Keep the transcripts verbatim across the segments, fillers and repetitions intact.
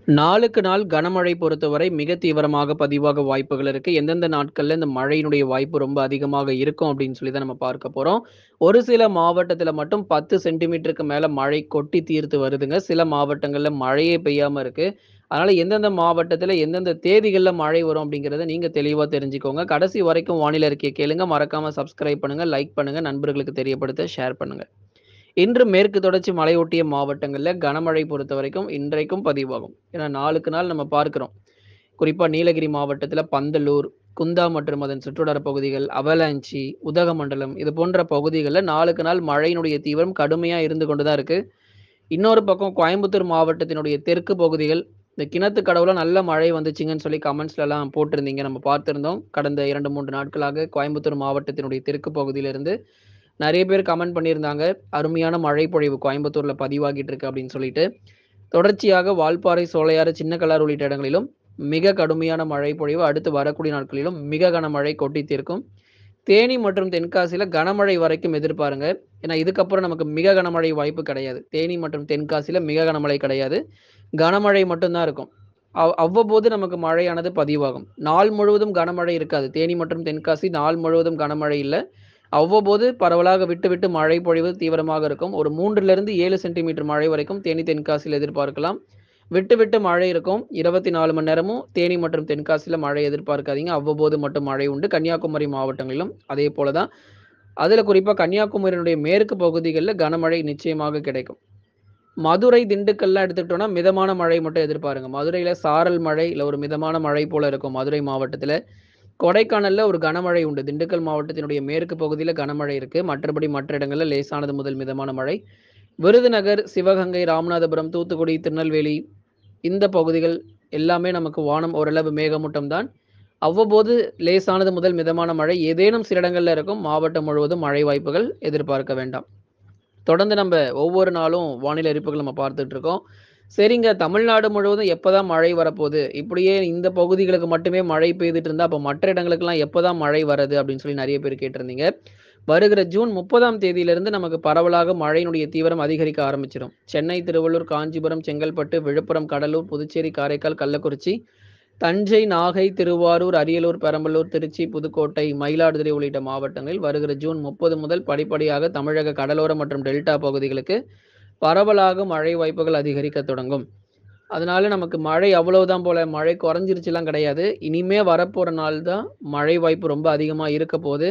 நாளுக்கு நாள் கனமழை பொறுத்தவரை மிக தீவிரமாக பதிவாக வாய்ப்புகள் இருக்கு. எந்தெந்த நாட்கள்ல இந்த மழையினுடைய வாய்ப்பு ரொம்ப அதிகமாக இருக்கும் அப்படின்னு சொல்லி தான் நம்ம பார்க்க போறோம். ஒரு சில மாவட்டத்தில மட்டும் பத்து சென்டிமீட்டருக்கு மேல மழை கொட்டி தீர்த்து வருதுங்க. சில மாவட்டங்கள்ல மழையே பெய்யாம இருக்கு. அதனால எந்தெந்த மாவட்டத்தில எந்தெந்த தேதிகள்ல மழை வரும் அப்படிங்கிறத நீங்க தெளிவா தெரிஞ்சுக்கோங்க. கடைசி வரைக்கும் வானிலை அறிக்கைய கேளுங்க. மறக்காம சப்ஸ்கிரைப் பண்ணுங்க, லைக் பண்ணுங்க, நண்பர்களுக்கு தெரியப்படுத்த ஷேர் பண்ணுங்க. இன்று மேற்கு தொடர்ச்சி மலையொட்டிய மாவட்டங்கள்ல கனமழை பொறுத்தவரைக்கும் இன்றைக்கும் பதிவாகும். ஏன்னா நாளுக்கு நாள் நம்ம பார்க்கிறோம். குறிப்பா நீலகிரி மாவட்டத்தில பந்தலூர், குந்தா மற்றும் அதன் சுற்றுவட்டார பகுதிகள், அவலாஞ்சி, உதகமண்டலம் இது போன்ற பகுதிகள்ல நாளுக்கு நாள் மழையினுடைய தீவிரம் கடுமையா இருந்து கொண்டு தான் இருக்கு. இன்னொரு பக்கம் கோயம்புத்தூர் மாவட்டத்தினுடைய தெற்கு பகுதிகள், இந்த கிணத்துக்கடவுல நல்ல மழை வந்துச்சுங்கன்னு சொல்லி கமெண்ட்ஸ்லலாம் போட்டிருந்தீங்க. நம்ம பார்த்திருந்தோம். கடந்த இரண்டு, மூன்று நாட்களாக கோயம்புத்தூர் மாவட்டத்தினுடைய தெற்கு பகுதியிலிருந்து நெறைய பேர் கமெண்ட் பண்ணியிருந்தாங்க. அருமையான மழை பொழிவு கோயம்புத்தூர்ல பதிவாகிட்டு இருக்கு அப்படின்னு சொல்லிட்டு. தொடர்ச்சியாக வால்பாறை, சோலையாறு, சின்னக்கல்லாறு உள்ளிட்ட இடங்களிலும் மிக கடுமையான மழை பொழிவு அடுத்து வரக்கூடிய நாட்களிலும் மிக கனமழை கொட்டி தீர்க்கும். தேனி மற்றும் தென்காசியில கனமழை வரைக்கும் எதிர்பாருங்க. ஏன்னா இதுக்கப்புறம் நமக்கு மிக கனமழை வாய்ப்பு கிடையாது. தேனி மற்றும் தென்காசியில மிக கனமழை கிடையாது. கனமழை மட்டும் தான் இருக்கும். அவ் அவ்வப்போது நமக்கு மழையானது பதிவாகும். நாள் முழுவதும் கனமழை இருக்காது. தேனி மற்றும் தென்காசி நாள் முழுவதும் கனமழை இல்ல. அவ்வப்போது பரவலாக விட்டு விட்டு மழை பொழிவு தீவிரமாக இருக்கும். ஒரு மூன்றிலிருந்து ஏழு சென்டிமீட்டர் மழை வரைக்கும் தேனி, தென்காசியில எதிர்பார்க்கலாம். விட்டு விட்டு மழை இருக்கும். இருபத்தி நான்கு மணி நேரமும் தேனி மற்றும் தென்காசியில மழை எதிர்பார்க்காதீங்க. அவ்வப்போது மட்டும் மழை உண்டு. கன்னியாகுமரி மாவட்டங்களிலும் அதே போல தான். அதுல குறிப்பா கன்னியாகுமரியினுடைய மேற்கு பகுதிகள்ல கனமழை நிச்சயமாக கிடைக்கும். மதுரை, திண்டுக்கல்லாம் எடுத்துக்கிட்டோம்னா மிதமான மழை மட்டும் எதிர்பாருங்க. மதுரையில சாரல் மழை, இல்ல ஒரு மிதமான மழை போல இருக்கும் மதுரை மாவட்டத்தில. கொடைக்கானல்ல ஒரு கனமழை உண்டு. திண்டுக்கல் மாவட்டத்தினுடைய மேற்கு பகுதியில கனமழை இருக்கு. மற்றபடி மற்ற இடங்கள்ல லேசானது முதல் மிதமான மழை. விருதுநகர், சிவகங்கை, ராமநாதபுரம், தூத்துக்குடி, திருநெல்வேலி இந்த பகுதிகள் எல்லாமே நமக்கு வானம் ஓரளவு மேகமூட்டம் தான். அவ்வப்போது லேசானது முதல் மிதமான மழை ஏதேனும் சில இடங்கள்ல இருக்கும். மாவட்டம் முழுவதும் மழை வாய்ப்புகள் எதிர்பார்க்க வேண்டாம். தொடர்ந்து நம்ப ஒவ்வொரு நாளும் வானிலை அறிவிப்புகள் நம்ம பார்த்துட்டு இருக்கோம். சரிங்க, தமிழ்நாடு முழுவதும் எப்பதான் மழை வரப்போது? இப்படியே இந்த பகுதிகளுக்கு மட்டுமே மழை பெய்துட்டு இருந்தா, அப்ப மற்ற இடங்களுக்கெல்லாம் எப்பதான் மழை வரது? அப்படின்னு சொல்லி நெறைய பேர் கேட்டிருந்தீங்க. வருகிற ஜூன் முப்பதாம் தேதியிலிருந்து நமக்கு பரவலாக மழையினுடைய தீவிரம் அதிகரிக்க ஆரம்பிச்சிரும். சென்னை, திருவள்ளூர், காஞ்சிபுரம், செங்கல்பட்டு, விழுப்புரம், கடலூர், புதுச்சேரி, காரைக்கால், கள்ளக்குறிச்சி, தஞ்சை, நாகை, திருவாரூர், அரியலூர், பெரம்பலூர், திருச்சி, புதுக்கோட்டை, மயிலாடுதுறை உள்ளிட்ட மாவட்டங்களில் வருகிற ஜூன் முப்பது முதல் படிப்படியாக தமிழக கடலோர மற்றும் டெல்டா பகுதிகளுக்கு பரவலாக மழை வாய்ப்புகள் அதிகரிக்க தொடங்கும். அதனால நமக்கு மழை அவ்வளவுதான் போல, மழை குறைஞ்சிருச்சுலாம் கிடையாது. இனிமே வரப்போற நாள் தான் மழை வாய்ப்பு ரொம்ப அதிகமா இருக்க போது.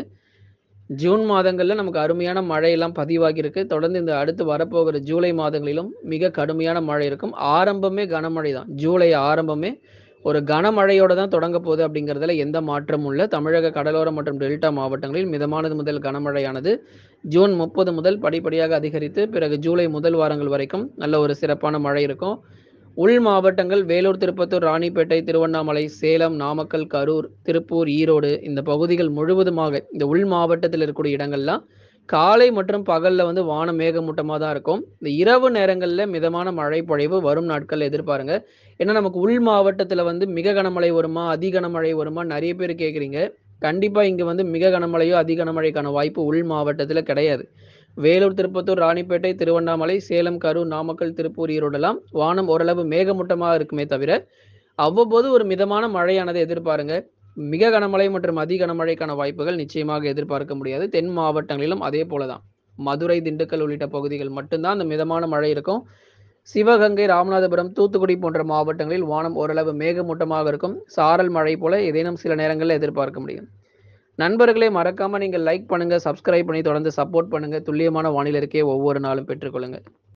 ஜூன் மாதங்கள்ல நமக்கு அருமையான மழையெல்லாம் பதிவாகியிருக்கு. தொடர்ந்து இந்த அடுத்து வரப்போகிற ஜூலை மாதங்களிலும் மிக கடுமையான மழை இருக்கும். ஆரம்பமே கனமழை தான். ஜூலை ஆரம்பமே ஒரு கனமழையோட தான் தொடங்க போகுது அப்படிங்கிறதுல எந்த மாற்றமும் இல்ல. தமிழக கடலோரம் மற்றும் டெல்டா மாவட்டங்களில் மிதமானது முதல் கனமழையானது ஜூன் முப்பது முதல் படிப்படியாக அதிகரித்து, பிறகு ஜூலை முதல் வாரங்கள் வரைக்கும் நல்ல ஒரு சிறப்பான மழை இருக்கும். உள் மாவட்டங்கள் வேலூர், திருப்பத்தூர், ராணிப்பேட்டை, திருவண்ணாமலை, சேலம், நாமக்கல், கரூர், திருப்பூர், ஈரோடு இந்த பகுதிகள் முழுவதுமாக இந்த உள் மாவட்டத்தில் இருக்கக்கூடிய இடங்கள்லாம் காலை மற்றும் பகல்ல வந்து வானம் மேகமூட்டமா தான் இருக்கும். இந்த இரவு நேரங்கள்ல மிதமான மழை பொழிவு வரும் நாட்கள்ல எதிர்பாருங்க. ஏன்னா நமக்கு உள் மாவட்டத்துல வந்து மிக கனமழை வருமா? அதி கனமழை வருமா? நெறைய பேர் கேட்குறீங்க. கண்டிப்பா இங்க வந்து மிக கனமழையோ, அதி கனமழைக்கான வாய்ப்பு உள் மாவட்டத்துல கிடையாது. வேலூர், திருப்பத்தூர், ராணிப்பேட்டை, திருவண்ணாமலை, சேலம், கரூர், நாமக்கல், திருப்பூர், ஈரோடெல்லாம் வானம் ஓரளவு மேகமூட்டமா இருக்குமே தவிர, அவ்வப்போது ஒரு மிதமான மழையானதை எதிர்பாருங்க. மிக கனமழை மற்றும் அதி கனமழைக்கான வாய்ப்புகள் நிச்சயமாக எதிர்பார்க்க முடியாது. தென் மாவட்டங்களிலும் அதே போல தான். மதுரை, திண்டுக்கல் உள்ளிட்ட பகுதிகள் மட்டும் தான் அந்த மிதமான மழை இருக்கும். சிவகங்கை, ராமநாதபுரம், தூத்துக்குடி போன்ற மாவட்டங்களில் வானம் ஓரளவு மேகமூட்டமாக இருக்கும். சாரல் மழை போல ஏதேனும் சில நேரங்கள்ல எதிர்பார்க்க முடியும். நண்பர்களே, மறக்காம நீங்க லைக் பண்ணுங்க, சப்ஸ்கிரைப் பண்ணி தொடர்ந்து சப்போர்ட் பண்ணுங்க. துல்லியமான வானிலை அறிக்கையை ஒவ்வொரு நாளும் பெற்றுக்கொள்ளுங்க.